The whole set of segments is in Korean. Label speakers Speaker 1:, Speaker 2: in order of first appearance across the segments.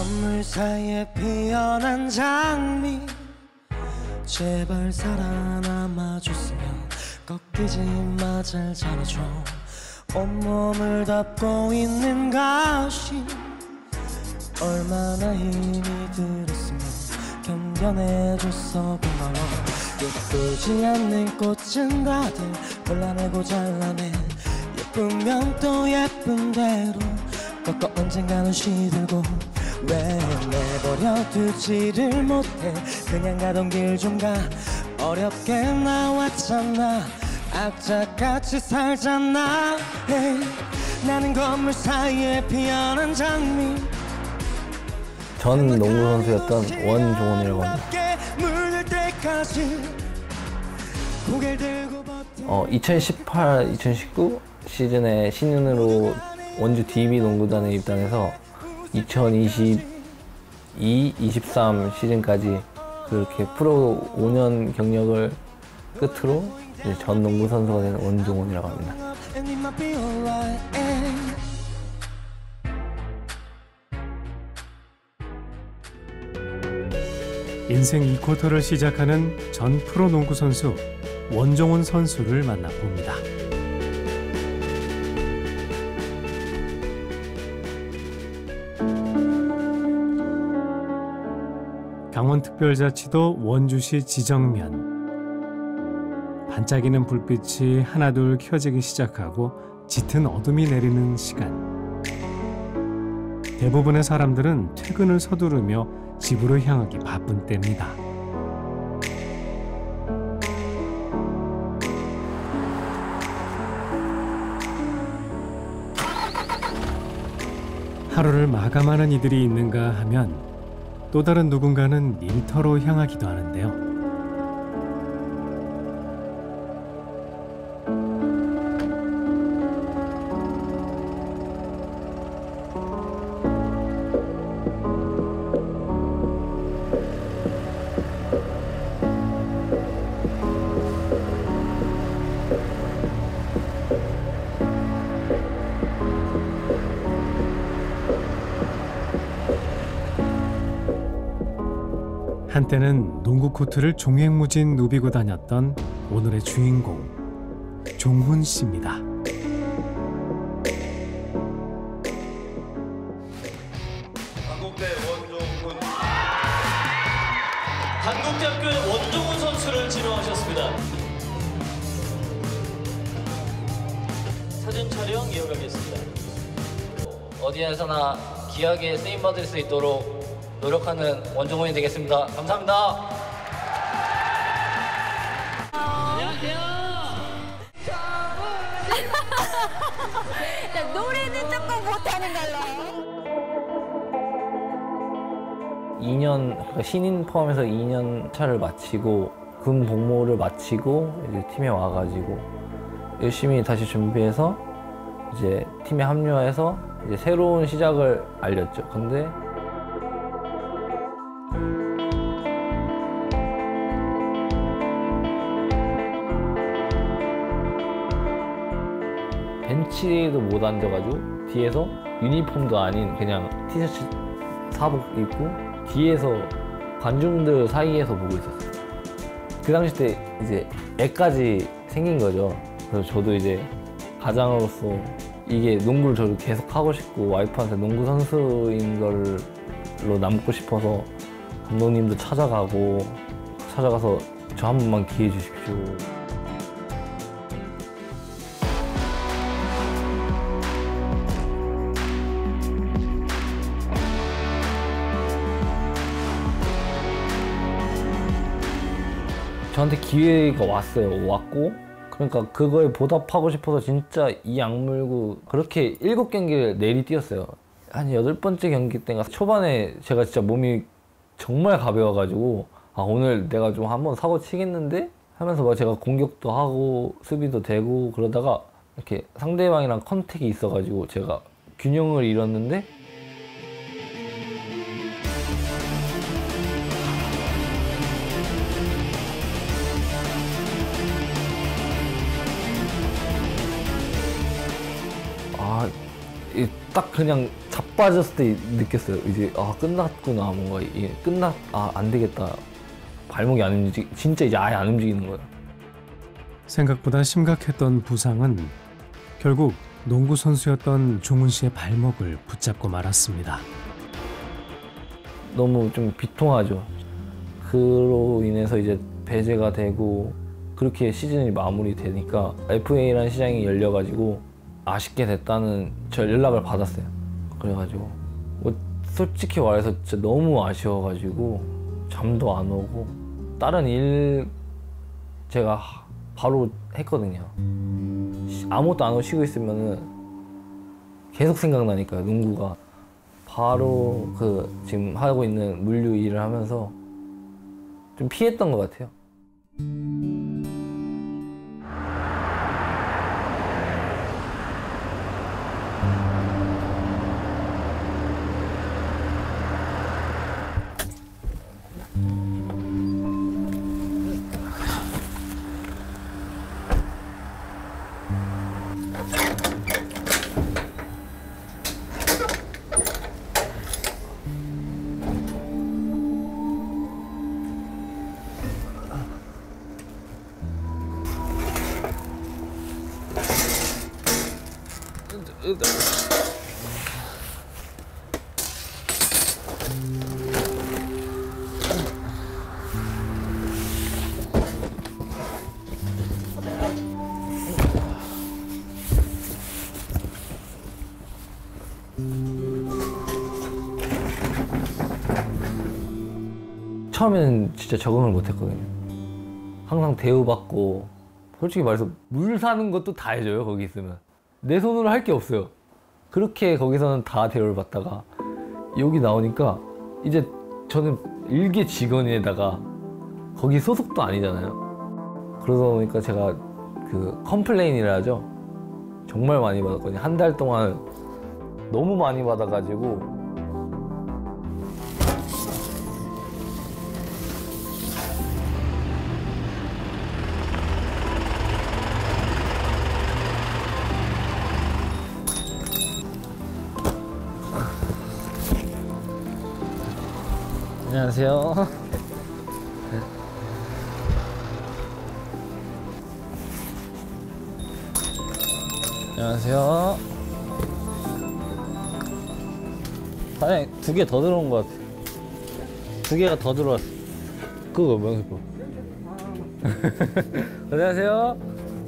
Speaker 1: 건물 사이에 피어난 장미 제발 살아남아줬으면 꺾이지 마 잘 자라줘 온몸을 덮고 있는 가시 얼마나 힘이 들었으면 견뎌내줘서 고마워 예쁘지 않는 꽃은 다들 골라내고 잘라내 예쁘면 또 예쁜 대로 꺾어 언젠가는 시들고 왜 내버려 두지를 못해 그냥 가던 길 좀 가 어렵게 나왔잖아 악착같이 살잖아 hey, 나는 건물 사이에 피어난 장미
Speaker 2: 전 농구 선수였던 원종훈이라고 합니다. 2018-2019 시즌에 신인으로 원주 DB 농구단에 입단해서 2022-23 시즌까지 그렇게 프로 5년 경력을 끝으로 이제 전 농구 선수가 된 원종훈이라고 합니다.
Speaker 3: 인생 2쿼터를 시작하는 전 프로농구 선수 원종훈 선수를 만나봅니다. 강원특별자치도 원주시 지정면. 반짝이는 불빛이 하나둘 켜지기 시작하고 짙은 어둠이 내리는 시간. 대부분의 사람들은 퇴근을 서두르며 집으로 향하기 바쁜 때입니다. 하루를 마감하는 이들이 있는가 하면 또 다른 누군가는 일터로 향하기도 하는데요. 한때는 농구 코트를 종횡무진 누비고 다녔던 오늘의 주인공 종훈 씨입니다.
Speaker 4: 단국대 원종훈 단국대학교의 원종훈 선수를 지명하셨습니다. 사진 촬영 이어가겠습니다.
Speaker 2: 어디에서나 귀하게 쓰임받을 수 있도록 노력하는 원종훈이 되겠습니다. 감사합니다.
Speaker 5: 안녕하세요. 노래는 조금 못하는 걸로.
Speaker 2: 2년, 그러니까 신인 포함해서 2년 차를 마치고 군 복무를 마치고 이제 팀에 와가지고 열심히 다시 준비해서 이제 팀에 합류해서 이제 새로운 시작을 알렸죠. 근데 벤치에도 못 앉아가지고 뒤에서 유니폼도 아닌 그냥 티셔츠 사복 입고 뒤에서 관중들 사이에서 보고 있었어요. 그 당시 때 이제 애까지 생긴 거죠. 그래서 저도 이제 가장으로서 이게 농구를 저도 계속 하고 싶고 와이프한테 농구 선수인 걸로 남고 싶어서 감독님도 찾아가서 저 한 번만 기회 주십시오. 저한테 기회가 왔고 그러니까 그거에 보답하고 싶어서 진짜 이 악물고 그렇게 7경기를 내리 뛰었어요. 한 8번째 경기 때인가 초반에 제가 진짜 몸이 정말 가벼워가지고 아 오늘 내가 좀 한번 사고 치겠는데 하면서 막 제가 공격도 하고 수비도 되고 그러다가 이렇게 상대방이랑 컨택이 있어가지고 제가 균형을 잃었는데 딱 그냥 자빠졌을 때 느꼈어요. 이제 끝났구나. 뭔가 이게 안 되겠다. 발목이 안 진짜 이제 아예 안 움직이는 거예요.
Speaker 3: 생각보다 심각했던 부상은 결국 농구 선수였던 종훈 씨의 발목을 붙잡고 말았습니다.
Speaker 2: 너무 좀 비통하죠. 그로 인해서 이제 배제가 되고 그렇게 시즌이 마무리되니까 FA라는 시장이 열려가지고 아쉽게 됐다는 저 연락을 받았어요. 그래가지고 뭐 솔직히 말해서 진짜 너무 아쉬워가지고 잠도 안 오고 다른 일 제가 바로 했거든요. 아무것도 안 하고 쉬고 있으면은 계속 생각나니까요, 농구가. 바로 그 지금 하고 있는 물류 일을 하면서 좀 피했던 것 같아요. 처음에는 진짜 적응을 못했거든요. 항상 대우받고 솔직히 말해서 물 사는 것도 다 해줘요. 거기 있으면 내 손으로 할 게 없어요. 그렇게 거기서는 다 대우를 받다가 여기 나오니까 이제 저는 일개 직원에다가 거기 소속도 아니잖아요. 그러다 보니까 제가 그 컴플레인이라 하죠. 정말 많이 받았거든요. 한 달 동안 너무 많이 받아가지고 안녕하세요. 안녕하세요. 사장님 2개 더 들어온 것 같아. 2개가 더 들어왔어. 그거 뭐야 그거. 안녕하세요.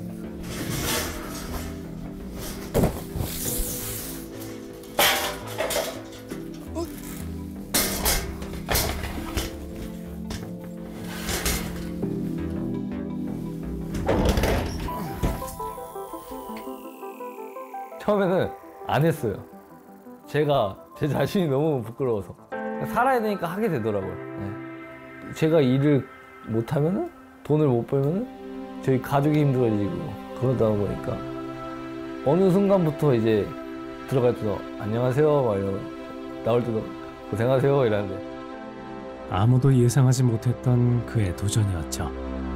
Speaker 2: 처음에는 안 했어요. 제가 제 자신이 너무 부끄러워서 살아야 되니까 하게 되더라고요. 네. 제가 일을 못하면은 돈을 못 벌면은 저희 가족이 힘들어지고 그러다 보니까 어느 순간부터 이제 들어갈 때도 안녕하세요 막 이러고 나올 때도 고생하세요 이러는데
Speaker 3: 아무도 예상하지 못했던 그의 도전이었죠.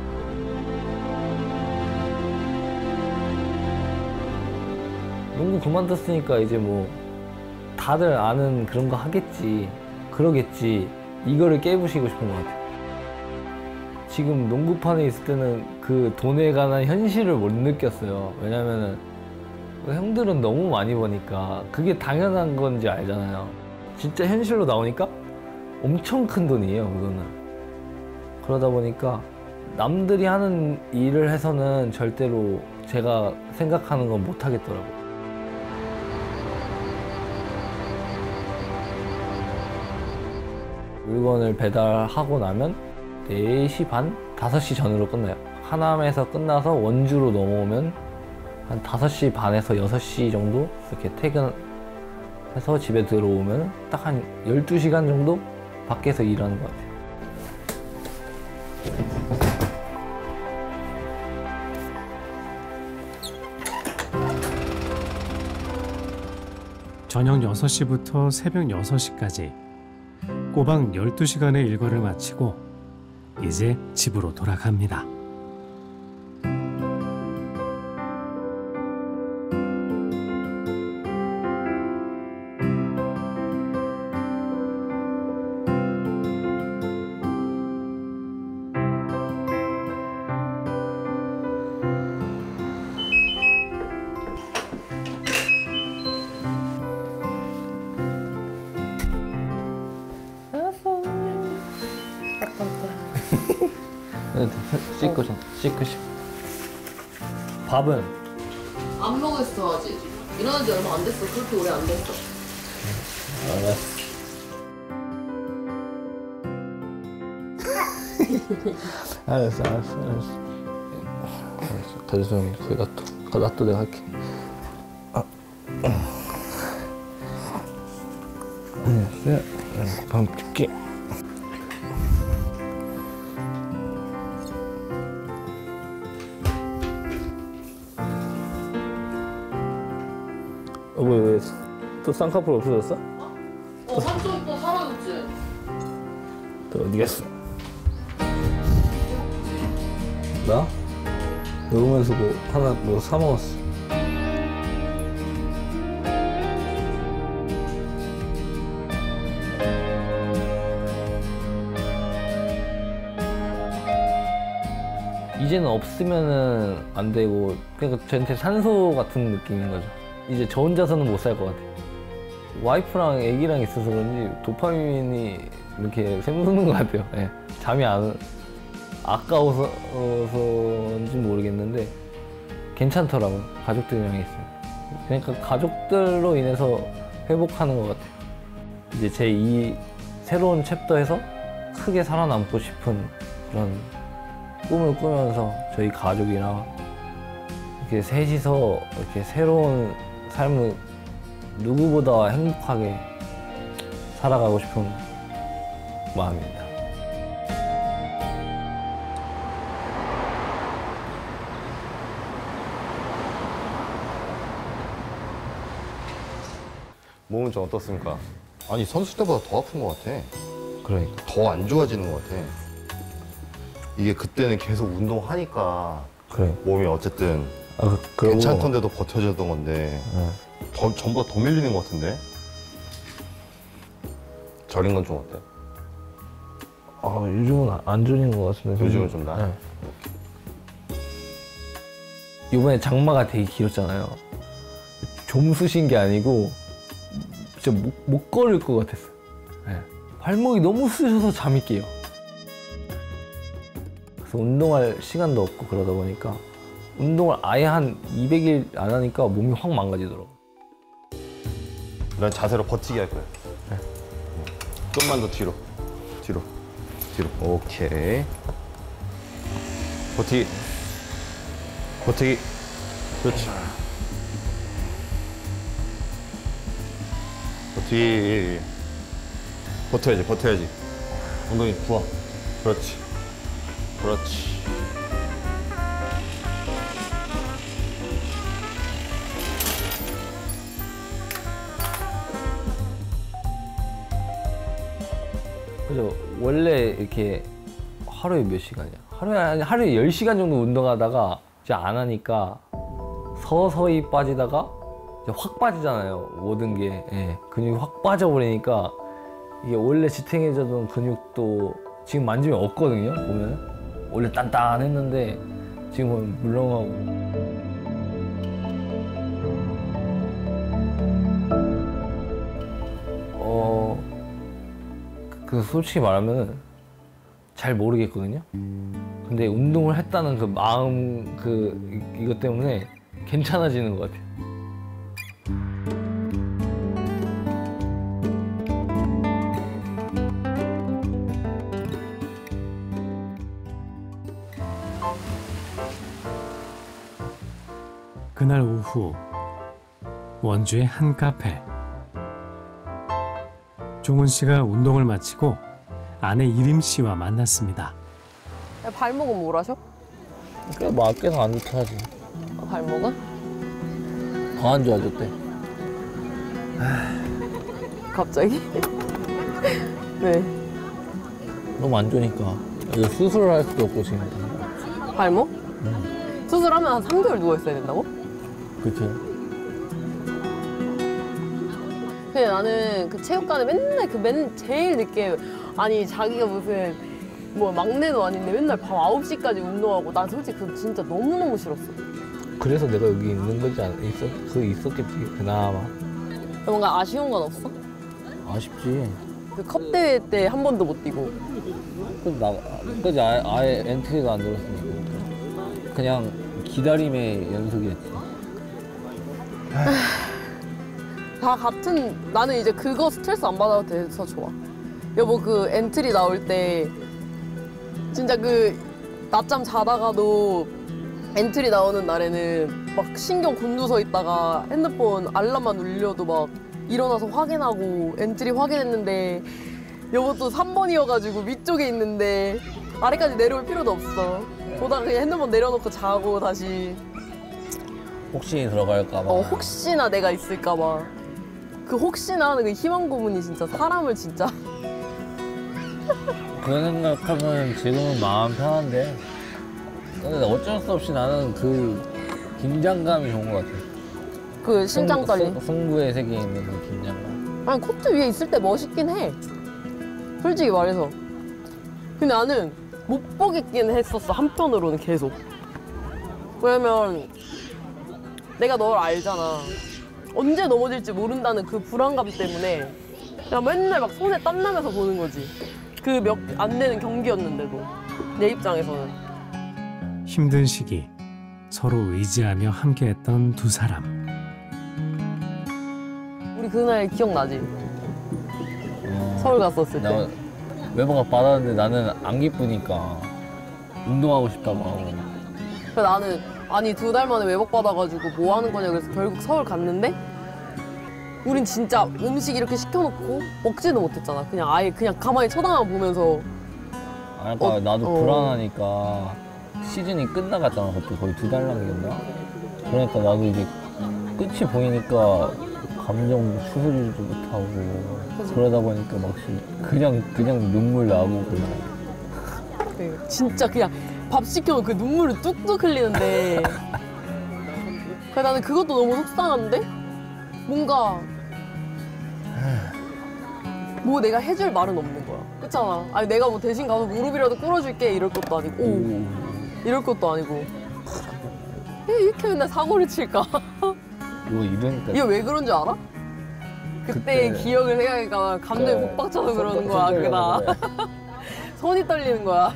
Speaker 2: 농구 그만뒀으니까 이제 뭐 다들 아는 그런 거 하겠지 그러겠지 이거를 깨부시고 싶은 것 같아요. 지금 농구판에 있을 때는 그 돈에 관한 현실을 못 느꼈어요. 왜냐면은 형들은 너무 많이 버니까 그게 당연한 건지 알잖아요. 진짜 현실로 나오니까 엄청 큰 돈이에요 그거는. 그러다 보니까 남들이 하는 일을 해서는 절대로 제가 생각하는 건 못 하겠더라고요. 물건을 배달하고 나면 4시 반? 5시 전으로 끝나요. 하남에서 끝나서 원주로 넘어오면 한 5시 반에서 6시 정도 이렇게 퇴근해서 집에 들어오면 딱 한 12시간 정도 밖에서 일하는 것 같아요.
Speaker 3: 저녁 6시부터 새벽 6시까지 꼬박 12시간의 일과를 마치고 이제 집으로 돌아갑니다.
Speaker 2: 씻고 좀 씻고 싶어. 밥은
Speaker 6: 안 먹었어야지. 일어난 지 얼마 안 됐어. 그렇게 오래 안 됐어.
Speaker 2: 알았어. 가져서 거기 놔둬 내가 할게. 밥 줄게. 왜 또 쌍꺼풀 없어졌어?
Speaker 6: 삼촌 또 사라졌지?
Speaker 2: 또 어디 갔어? 나? 녹으면서 뭐 하나 뭐 사 먹었어. 이제는 없으면은 안 되고 그러니까 저한테 산소 같은 느낌인 거죠. 이제 저 혼자서는 못 살 것 같아요. 와이프랑 애기랑 있어서 그런지 도파민이 이렇게 샘솟는 것 같아요. 예. 잠이 안 아까워서인지 모르겠는데 괜찮더라고요. 가족들이랑 있으면. 그러니까 가족들로 인해서 회복하는 것 같아요. 이제 제 이 새로운 챕터에서 크게 살아남고 싶은 그런 꿈을 꾸면서 저희 가족이랑 이렇게 셋이서 이렇게 새로운 삶을 누구보다 행복하게 살아가고 싶은 마음입니다.
Speaker 7: 몸은 좀 어떻습니까? 아니 선수 때보다 더 아픈 것 같아.
Speaker 2: 그러니까.
Speaker 7: 더 안 좋아지는 것 같아. 이게 그때는 계속 운동하니까
Speaker 2: 그래.
Speaker 7: 몸이 어쨌든
Speaker 2: 그러고
Speaker 7: 괜찮던데도 버텨졌던 건데 전보다 더 밀리는 것 같은데? 저린 건 좀 어때?
Speaker 2: 요즘은 안 졸린 것 같은데.
Speaker 7: 요즘은 좀 나아?
Speaker 2: 네. 이번에 장마가 되게 길었잖아요. 좀 쑤신 게 아니고 진짜 못 걸을 것 같았어. 네. 발목이 너무 쑤셔서 잠이 깨요. 그래서 운동할 시간도 없고 그러다 보니까 운동을 아예 한 200일 안 하니까 몸이 확 망가지더라고.
Speaker 7: 난 자세로 버티기 할 거야.
Speaker 2: 네.
Speaker 7: 좀만 더 뒤로. 오케이. 버티기. 그렇지. 버텨야지. 엉덩이 부어. 그렇지.
Speaker 2: 그래서 원래 이렇게 하루에 몇 시간이야? 하루에 10시간 정도 운동하다가 이제 안 하니까 서서히 빠지다가 이제 확 빠지잖아요. 모든 게. 예, 근육이 확 빠져버리니까 이게 원래 지탱해주던 근육도 지금 만지면 없거든요. 보면 원래 단단했는데 지금은 물렁하고. 그 솔직히 말하면 잘 모르겠거든요. 근데 운동을 했다는 그 마음 이것 때문에 괜찮아지는 것 같아요.
Speaker 3: 그날 오후 원주의 한 카페. 종훈 씨가 운동을 마치고 아내 이림 씨와 만났습니다.
Speaker 6: 발목은 뭘 하셔?
Speaker 2: 그래 뭐 아껴서 안 좋다 하지.
Speaker 6: 발목은?
Speaker 2: 더 안 좋아졌대.
Speaker 6: 갑자기? 네.
Speaker 2: 너무 안 좋으니까 이거 수술을 할 수도 없고 지금.
Speaker 6: 발목? 수술하면 한 3개월 누워있어야 된다고?
Speaker 2: 그치.
Speaker 6: 근데 나는 그 체육관에 맨날 제일 늦게 아니 자기가 무슨 뭐 막내도 아닌데 맨날 밤 9시까지 운동하고 난 솔직히 그거 진짜 너무너무 싫었어.
Speaker 2: 그래서 내가 여기 있는 거지 있었겠지 그나마.
Speaker 6: 뭔가 아쉬운 건 없어?
Speaker 2: 아쉽지.
Speaker 6: 그 컵 대회 때 한 번도 못 뛰고.
Speaker 2: 그지 아예 엔트리가 안 들었으니까 그냥 기다림의 연속이었지.
Speaker 6: 다 같은, 나는 이제 그거 스트레스 안 받아도 돼서 좋아. 여보 그 엔트리 나올 때 진짜 그 낮잠 자다가도 엔트리 나오는 날에는 막 신경 곤두서 있다가 핸드폰 알람만 울려도 막 일어나서 확인하고 엔트리 확인했는데 여보 또 3번이어가지고 위쪽에 있는데 아래까지 내려올 필요도 없어. 보다가 그냥 핸드폰 내려놓고 자고 다시.
Speaker 2: 혹시 들어갈까 봐.
Speaker 6: 혹시나 내가 있을까 봐. 그 혹시나 하는 그 희망 고문이 진짜 사람을 진짜.
Speaker 2: 그런 생각하면 지금은 마음 편한데 근데 어쩔 수 없이 나는 그 긴장감이 좋은 것 같아.
Speaker 6: 그 심장 떨림.
Speaker 2: 승부의 세계에 있는 그 긴장감.
Speaker 6: 아니 코트 위에 있을 때 멋있긴 해. 솔직히 말해서. 근데 나는 못 보겠긴 했었어. 한편으로는 계속. 왜냐면 내가 널 알잖아. 언제 넘어질지 모른다는 그 불안감 때문에 그냥 맨날 막 손에 땀 나면서 보는 거지. 그 몇 안 되는 경기였는데도 내 입장에서는.
Speaker 3: 힘든 시기 서로 의지하며 함께했던 두 사람.
Speaker 6: 우리 그날 기억나지? 서울 갔었을 때.
Speaker 2: 외모가 받았는데 나는 안 기쁘니까 운동하고 싶다고 하고.
Speaker 6: 그래서 나는 아니 2달 만에 외박 받아가지고 뭐 하는 거냐 그래서 결국 서울 갔는데 우린 진짜 음식 이렇게 시켜놓고 먹지도 못했잖아. 그냥 아예 그냥 가만히 쳐다만 보면서.
Speaker 2: 그러니까 나도 불안하니까 시즌이 끝나갔잖아. 그때 거의 2달 남겼나? 그러니까 나도 이제 끝이 보이니까 감정 추스리지도 못하고 그러다 보니까 막 그냥 눈물 나고 그냥.
Speaker 6: 진짜 그냥 밥 시켜도 그 눈물을 뚝뚝 흘리는데 그래서 나는 그것도 너무 속상한데 뭔가 뭐 내가 해줄 말은 없는 거야. 그렇잖아. 아니 내가 뭐 대신 가서 무릎이라도 꿇어줄게 이럴 것도 아니고 이럴 것도 아니고 이렇게 맨날 사고를 칠까?
Speaker 2: 이러니까
Speaker 6: 이거 왜 그런 줄 알아? 그때의 기억을 생각하니까 감정이 복박쳐서 그러는 거야. 그나 손이 떨리는 거야.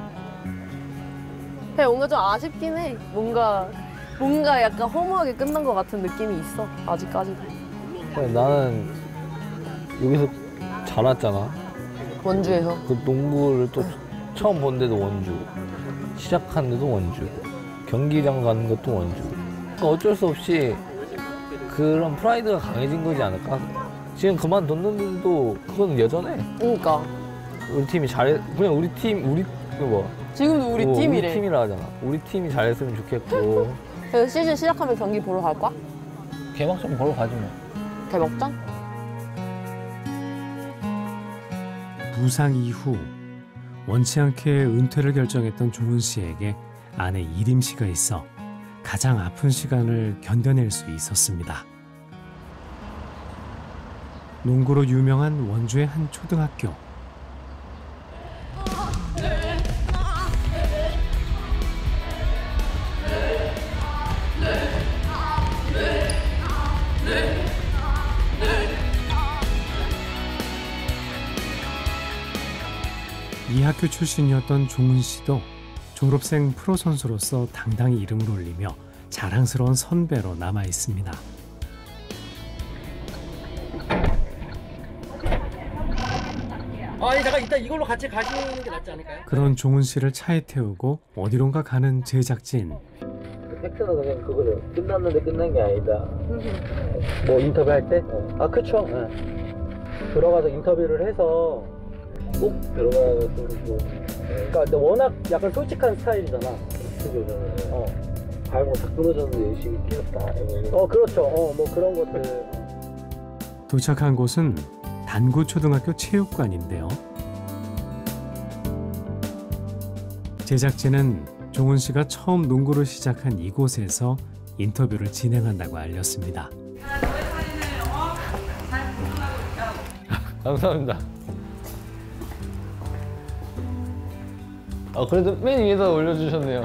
Speaker 6: 뭔가 좀 아쉽긴 해. 뭔가 약간 허무하게 끝난 것 같은 느낌이 있어. 아직까지도.
Speaker 2: 나는 여기서 자랐잖아.
Speaker 6: 원주에서.
Speaker 2: 그 농구를 또 처음 본 데도 원주, 시작한 데도 원주, 경기장 가는 것도 원주. 그러니까 어쩔 수 없이 그런 프라이드가 강해진 거지 않을까? 지금 그만뒀는데도 그건 여전해.
Speaker 6: 그러니까.
Speaker 2: 우리 팀이 그냥 우리
Speaker 6: 지금도 우리 팀이래.
Speaker 2: 우리 팀이라 하잖아. 우리 팀이 잘했으면 좋겠고.
Speaker 6: 그래서 시즌 시작하면 경기 보러 갈 거야?
Speaker 2: 개막전 보러 가지 뭐.
Speaker 6: 개막전?
Speaker 3: 부상 이후 원치 않게 은퇴를 결정했던 종훈 씨에게 아내 이림 씨가 있어 가장 아픈 시간을 견뎌낼 수 있었습니다. 농구로 유명한 원주의 한 초등학교. 이 학교 출신이었던 종훈 씨도 졸업생 프로 선수로서 당당히 이름을 올리며 자랑스러운 선배로 남아 있습니다.
Speaker 8: 아니 잠깐 이따 이걸로 같이 가시는 게 낫지 않을까요?
Speaker 3: 그런 종훈 씨를 차에 태우고 어디론가 가는 제작진.
Speaker 2: 팩트는 그냥 그거죠. 끝났는데 끝난 게 아니다.
Speaker 8: 뭐 인터뷰 할 때? 아 그쵸. 들어가서 인터뷰를 해서
Speaker 2: 꼭 들어가서 좀
Speaker 8: 그러니까 근데 워낙 약간 솔직한 스타일이잖아.
Speaker 2: 발목 다 끊어졌는데 열심히 뛰었다.
Speaker 8: 그렇죠. 뭐 그런 것들.
Speaker 3: 도착한 곳은 단구초등학교 체육관인데요. 제작진은 종훈 씨가 처음 농구를 시작한 이곳에서 인터뷰를 진행한다고 알렸습니다.
Speaker 2: 감사합니다. 그래도 맨 위에다 올려주셨네요.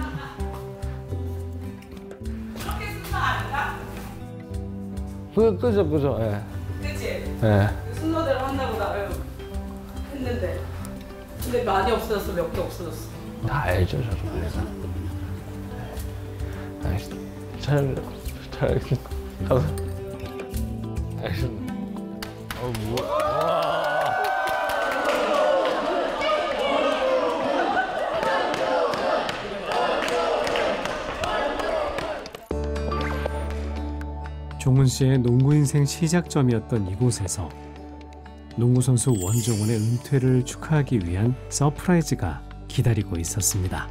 Speaker 9: 그렇게 순서 아닌가?
Speaker 2: 그죠. 예.
Speaker 9: 그치?
Speaker 2: 예.
Speaker 9: 순서대로 한다고 나 했는데. 근데 많이 없어졌어, 몇 개 없어졌어.
Speaker 2: 다 알죠, 저도. 그래서. 잘 알겠습니다. 뭐야.
Speaker 3: 종훈 씨의 농구 인생 시작점이었던 이곳에서 농구 선수 원종훈의 은퇴를 축하하기 위한 서프라이즈가 기다리고 있었습니다.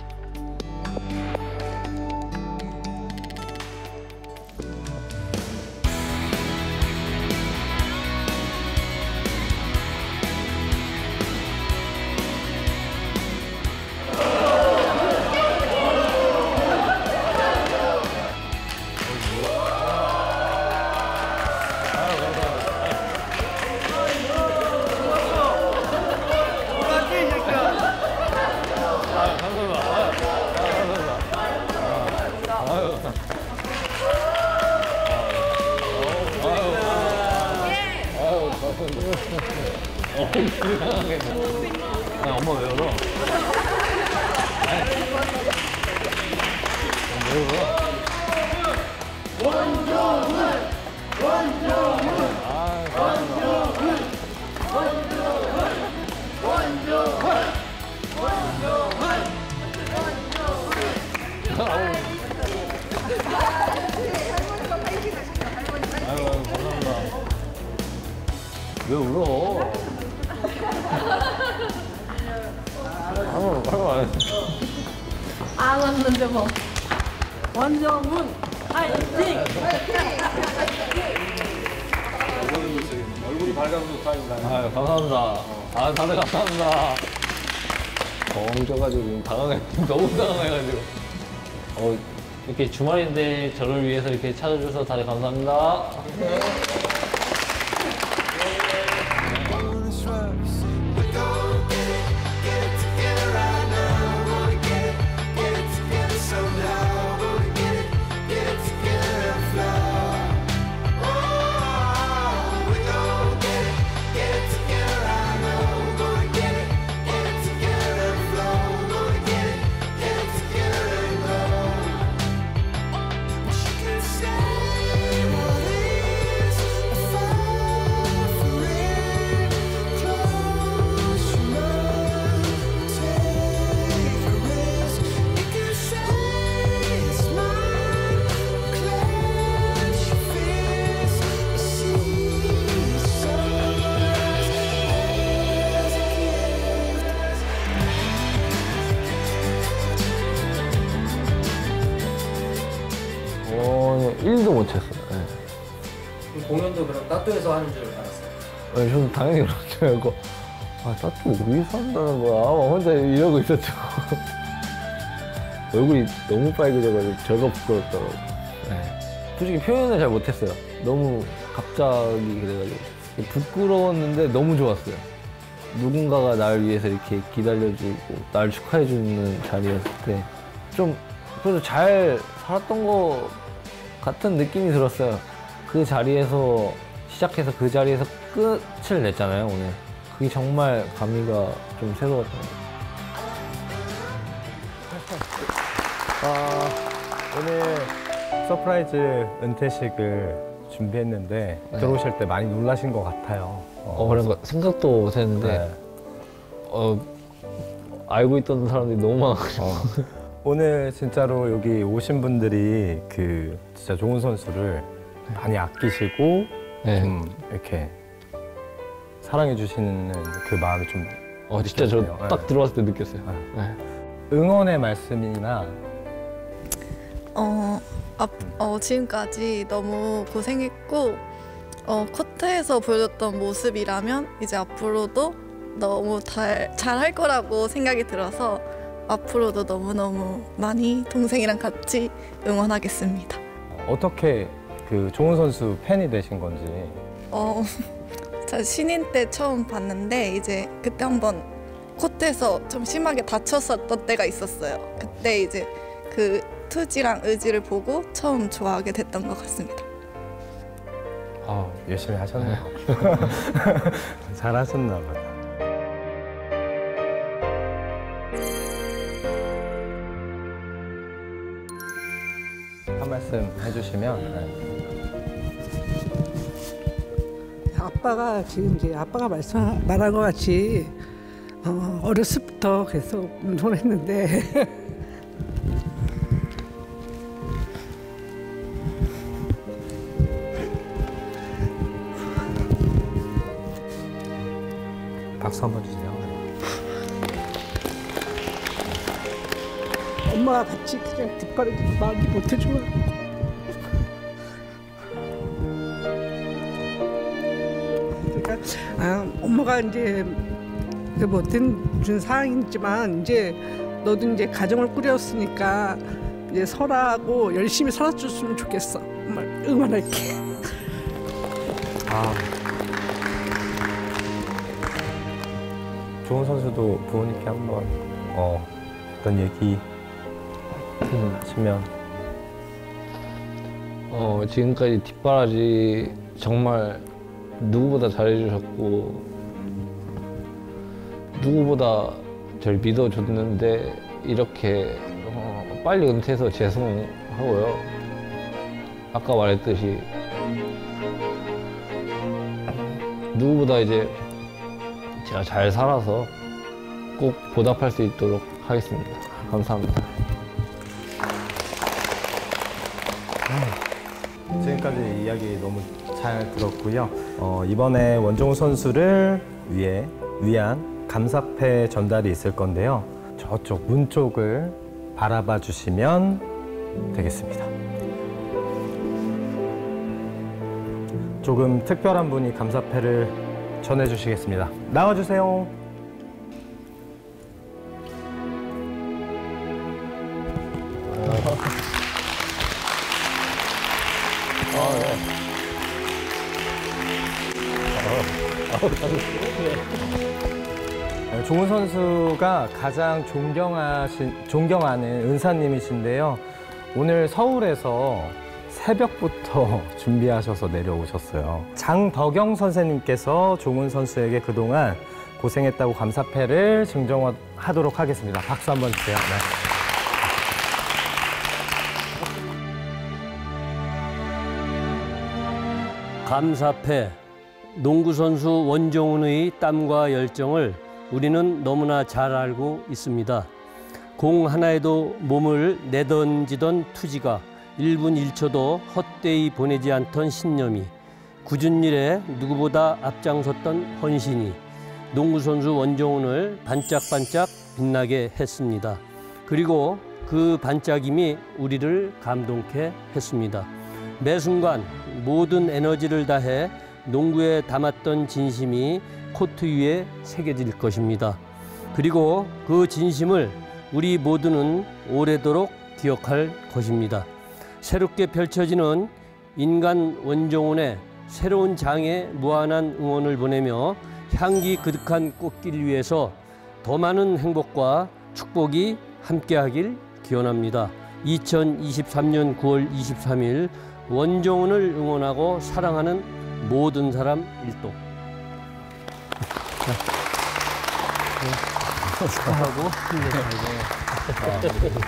Speaker 2: 엄마 왜 울어? 왜 울어? 왜 울어? 아무 안 했어.
Speaker 9: 안 왔는데 뭐. 원정훈 파이팅!
Speaker 4: 얼굴이 밝아서 좋다입니다.
Speaker 2: 아유, 감사합니다. 아, 다들 감사합니다. 엉져가지고 너무 당황해가지고. 이렇게 주말인데 저를 위해서 이렇게 찾아주셔서 다들 감사합니다. 일도 못 쳤어요. 네.
Speaker 8: 공연도 그럼 따뚜에서 하는 줄 알았어요?
Speaker 2: 네, 저는 당연히 그런 줄 알고 따뚜 어디서 한다는 거야? 혼자 이러고 있었죠. 얼굴이 너무 빨개져가지고 저가 부끄럽더라고요. 네. 솔직히 표현을 잘 못했어요. 너무 갑자기 그래가지고 부끄러웠는데 너무 좋았어요. 누군가가 날 위해서 이렇게 기다려주고 날 축하해주는 자리였을 때 좀 그래도 잘 살았던 거 같은 느낌이 들었어요. 그 자리에서 시작해서 그 자리에서 끝을 냈잖아요, 오늘. 그게 정말 감미가 좀 새로웠던 것 같아요.
Speaker 10: 오늘 서프라이즈 은퇴식을 준비했는데 들어오실 때 많이 놀라신 것 같아요.
Speaker 2: 그런 거 생각도 못 했는데 알고 있던 사람들이 너무 많아가지고
Speaker 10: 오늘 진짜로 여기 오신 분들이 그 진짜 종훈 선수를 많이 아끼시고 좀 이렇게 사랑해 주시는 그 마음이 좀
Speaker 2: 진짜 저 딱 들어왔을 때 느꼈어요.
Speaker 10: 응원의 말씀이나
Speaker 11: 지금까지 너무 고생했고 코트에서 보여줬던 모습이라면 이제 앞으로도 너무 잘할 거라고 생각이 들어서 앞으로도 너무너무 많이 동생이랑 같이 응원하겠습니다.
Speaker 10: 어떻게 그 종훈 선수 팬이 되신 건지?
Speaker 11: 저 신인 때 처음 봤는데 이제 그때 한번 코트에서 좀 심하게 다쳤었던 때가 있었어요. 그때 이제 그 투지랑 의지를 보고 처음 좋아하게 됐던 것 같습니다.
Speaker 10: 열심히 하셨네요. 잘하셨나 봐요. 말씀 해주시면.
Speaker 12: 아빠가 지금 이제 아빠가 말한 것 같이 어렸을 때부터 계속 운동을 했는데
Speaker 10: 박수 한번 주세요.
Speaker 12: 엄마가 같이 그냥 뒷바라지 많이 못해주면 그러니까 엄마가 이제 못해준 상황이지만 이제 너도 이제 가정을 꾸렸으니까 이제 설아하고 열심히 살아줬으면 좋겠어. 정말 응원할게.
Speaker 10: 조은 선수도 부모님께 한번 어떤 얘기 하시면.
Speaker 2: 지금까지 뒷바라지 정말 누구보다 잘해주셨고 누구보다 절 믿어줬는데 이렇게 빨리 은퇴해서 죄송하고요. 아까 말했듯이 누구보다 이제 제가 잘 살아서 꼭 보답할 수 있도록 하겠습니다. 감사합니다.
Speaker 10: 지금까지 이야기 너무 잘 들었고요. 이번에 원종우 선수를 위한 감사패 전달이 있을 건데요. 저쪽 문 쪽을 바라봐 주시면 되겠습니다. 조금 특별한 분이 감사패를 전해주시겠습니다. 나와주세요. 종훈 선수가 가장 존경하는 은사님이신데요. 오늘 서울에서 새벽부터 준비하셔서 내려오셨어요. 장덕영 선생님께서 종훈 선수에게 그동안 고생했다고 감사패를 증정하도록 하겠습니다. 박수 한번 주세요. 네.
Speaker 13: 감사패, 농구선수 원종훈의 땀과 열정을 우리는 너무나 잘 알고 있습니다. 공 하나에도 몸을 내던지던 투지가 1분 1초도 헛되이 보내지 않던 신념이, 굳은 일에 누구보다 앞장섰던 헌신이 농구선수 원종훈을 반짝반짝 빛나게 했습니다. 그리고 그 반짝임이 우리를 감동케 했습니다. 매 순간 모든 에너지를 다해 농구에 담았던 진심이 코트 위에 새겨질 것입니다. 그리고 그 진심을 우리 모두는 오래도록 기억할 것입니다. 새롭게 펼쳐지는 인간 원종훈의 새로운 장에 무한한 응원을 보내며 향기 그득한 꽃길 위에서 더 많은 행복과 축복이 함께하길 기원합니다. 2023년 9월 23일 원종훈을 응원하고 사랑하는 모든 사람 일동. 축하하고 힘내고.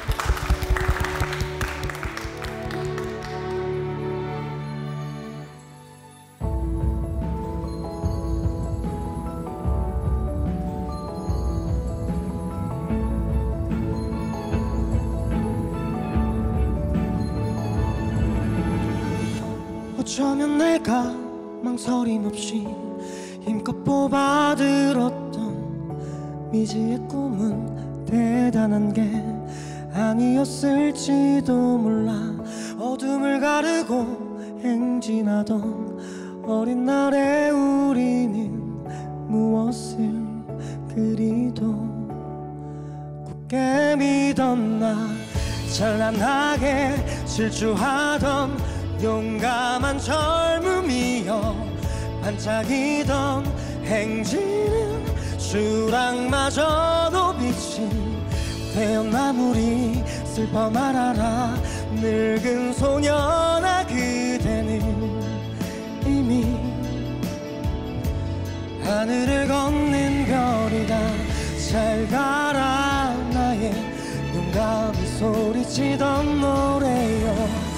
Speaker 1: 어쩌면 내가 망설임 없이 힘껏 뽑아들었던 미지의 꿈은 대단한 게 아니었을지도 몰라. 어둠을 가르고 행진하던 어린 날의 우리는 무엇을 그리도 굳게 믿던 나, 찬란하게 질주하던 용감한 젊음이여, 반짝이던 행진은 추락마저도 비친 태연나무리. 슬퍼 말아라 늙은 소년아, 그대는 이미 하늘을 걷는 별이다. 잘 가라 나의 용감히 소리치던 노래여.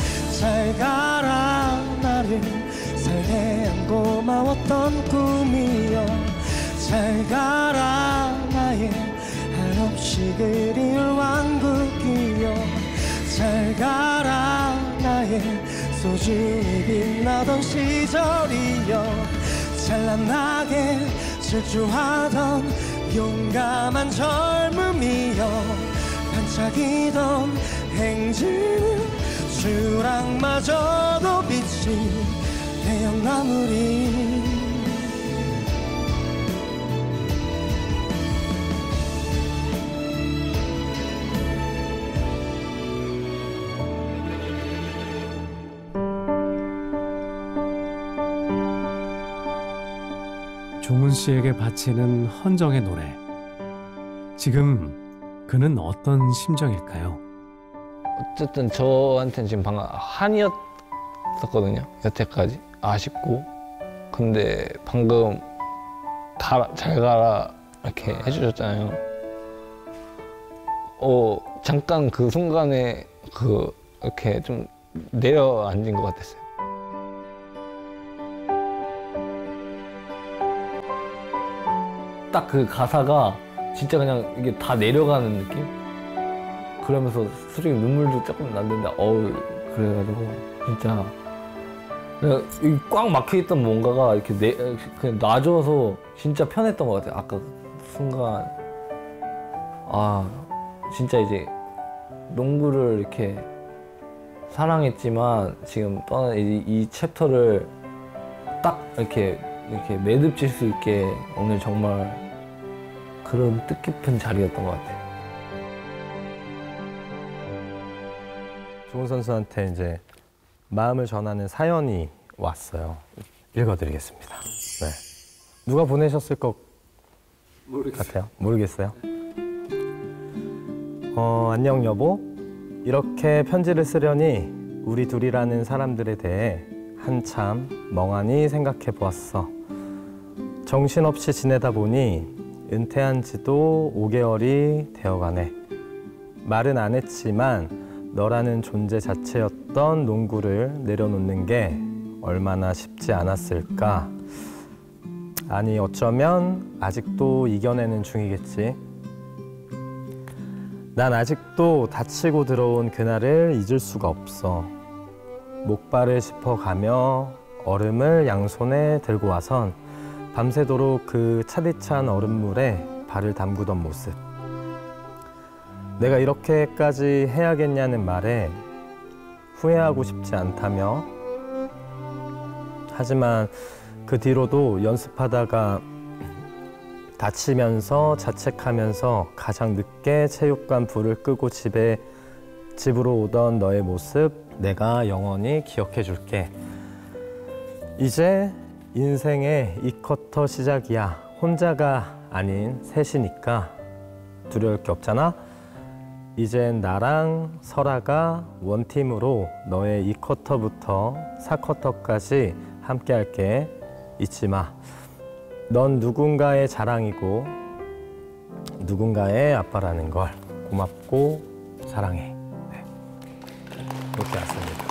Speaker 1: 꿨던 꿈이여 잘 가라 나의 한없이 그리울 왕국이여 잘 가라 나의 소중히 빛나던 시절이여 찬란하게 질주하던 용감한 젊음이여 반짝이던 행진은 추락마저도 빛이 되었나무리
Speaker 3: 종훈 씨에게 바치는 헌정의 노래. 지금 그는 어떤 심정일까요?
Speaker 2: 어쨌든 저한테는 지금 방금 한이었었거든요. 여태까지 아쉽고. 근데 방금 잘 가라 이렇게 해주셨잖아요. 잠깐 그 순간에 이렇게 좀 내려앉은 것 같았어요. 딱 그 가사가 진짜 그냥 이게 다 내려가는 느낌? 그러면서 솔직히 눈물도 조금 났는데 그래가지고 진짜 꽉 막혀있던 뭔가가 이렇게 그냥 놔줘서 진짜 편했던 것 같아요. 아까 순간 진짜 이제 농구를 이렇게 사랑했지만 지금 떠난 이 챕터를 딱 이렇게 매듭질 수 있게 오늘 정말 그런 뜻깊은 자리였던 것 같아요.
Speaker 10: 종훈 선수한테 이제 마음을 전하는 사연이 왔어요. 읽어드리겠습니다. 네. 누가 보내셨을 것 같아요? 모르겠어요. 안녕 여보. 이렇게 편지를 쓰려니 우리 둘이라는 사람들에 대해 한참 멍하니 생각해 보았어. 정신없이 지내다 보니 은퇴한 지도 5개월이 되어가네. 말은 안 했지만 너라는 존재 자체였던 농구를 내려놓는 게 얼마나 쉽지 않았을까. 아니 어쩌면 아직도 이겨내는 중이겠지. 난 아직도 다치고 들어온 그날을 잊을 수가 없어. 목발을 짚어가며 얼음을 양손에 들고 와선 밤새도록 그 차디찬 얼음물에 발을 담그던 모습. 내가 이렇게까지 해야겠냐는 말에 후회하고 싶지 않다며. 하지만 그 뒤로도 연습하다가 다치면서 자책하면서 가장 늦게 체육관 불을 끄고 집으로 오던 너의 모습 내가 영원히 기억해 줄게. 이제 인생의 이 쿼터 시작이야. 혼자가 아닌 셋이니까 두려울 게 없잖아. 이젠 나랑 설아가 원팀으로 너의 2쿼터부터 4쿼터까지 함께 할게. 잊지 마. 넌 누군가의 자랑이고 누군가의 아빠라는 걸. 고맙고 사랑해. 네. 이렇게 왔습니다.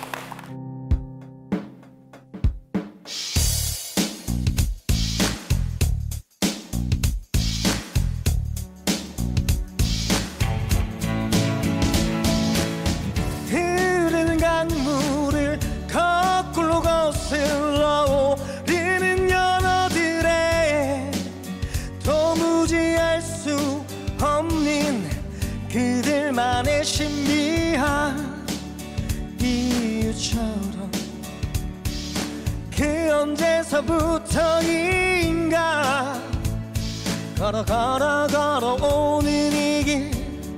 Speaker 1: 흐르는 강물을 거꾸로 거슬러 오르는 연어들의 도무지 알 수 없는 그들만의 신비한 이유처럼 그 언제서부터인가 걸어오는 이 길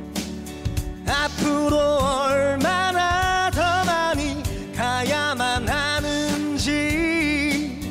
Speaker 1: 앞으로 얼마나 더 많이 가야만 하는지.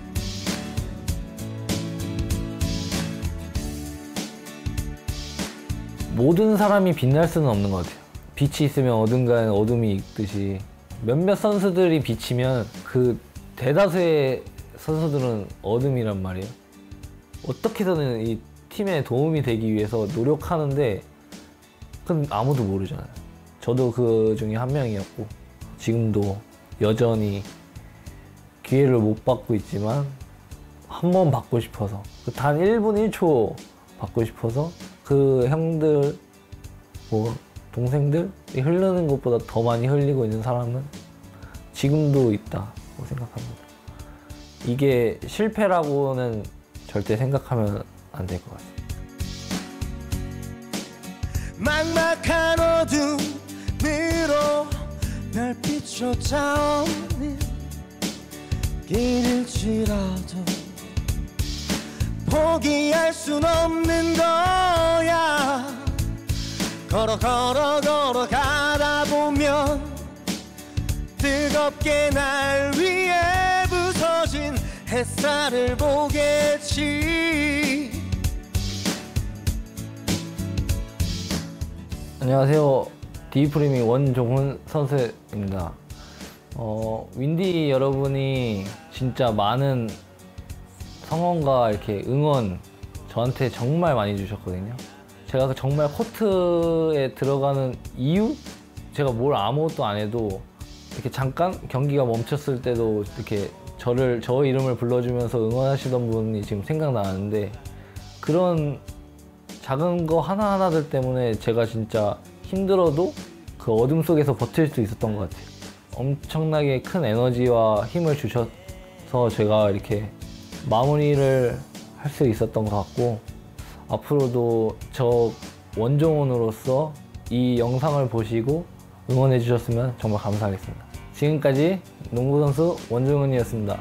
Speaker 2: 모든 사람이 빛날 수는 없는 것 같아요. 빛이 있으면 어딘가에 어둠이 있듯이 몇몇 선수들이 비치면 그 대다수의 선수들은 어둠이란 말이에요. 어떻게든 이 팀에 도움이 되기 위해서 노력하는데 그건 아무도 모르잖아요. 저도 그 중에 한 명이었고 지금도 여전히 기회를 못 받고 있지만 한 번 받고 싶어서 단 1분 1초 받고 싶어서 그 형들 뭐 동생들이 흐르는 것보다 더 많이 흘리고 있는 사람은 지금도 있다고 생각합니다. 이게 실패라고는 절대 생각하면 안 될 것 같아요.
Speaker 1: 막막한 어둠으로 별빛조차 없는 길일지라도 포기할 순 없는 거야. 걸어 가다 보면 뜨겁게 날 위해 부서진 햇살을 보겠지.
Speaker 2: 안녕하세요. 디프리밍 원종훈 선수입니다. 윈디 여러분이 진짜 많은 성원과 이렇게 응원 저한테 정말 많이 주셨거든요. 제가 정말 코트에 들어가는 이유? 제가 뭘 아무것도 안 해도 이렇게 잠깐 경기가 멈췄을 때도 이렇게 저 이름을 불러주면서 응원하시던 분이 지금 생각나는데, 그런 작은 거 하나하나들 때문에 제가 진짜 힘들어도 그 어둠 속에서 버틸 수 있었던 것 같아요. 엄청나게 큰 에너지와 힘을 주셔서 제가 이렇게 마무리를 할 수 있었던 것 같고, 앞으로도 저 원종훈으로서 이 영상을 보시고 응원해 주셨으면 정말 감사하겠습니다. 지금까지 농구선수 원종훈이었습니다.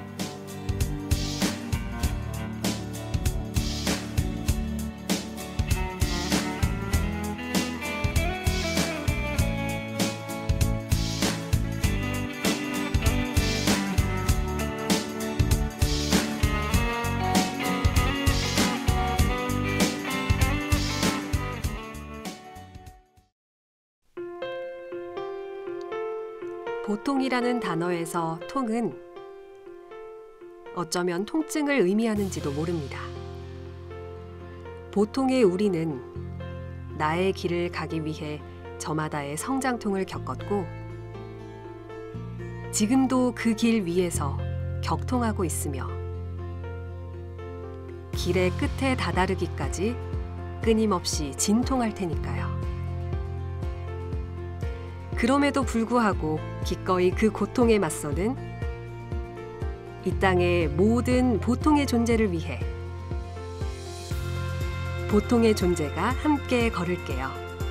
Speaker 14: 보통이라는 단어에서 통은 어쩌면 통증을 의미하는지도 모릅니다. 보통의 우리는 나의 길을 가기 위해 저마다의 성장통을 겪었고, 지금도 그 길 위에서 격통하고 있으며 길의 끝에 다다르기까지 끊임없이 진통할 테니까요. 그럼에도 불구하고 기꺼이 그 고통에 맞서는 이 땅의 모든 보통의 존재를 위해 보통의 존재가 함께 걸을게요.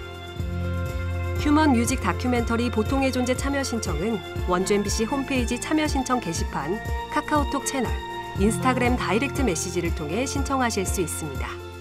Speaker 14: 휴먼 뮤직 다큐멘터리 보통의 존재 참여 신청은 원주 MBC 홈페이지 참여 신청 게시판, 카카오톡 채널, 인스타그램 다이렉트 메시지를 통해 신청하실 수 있습니다.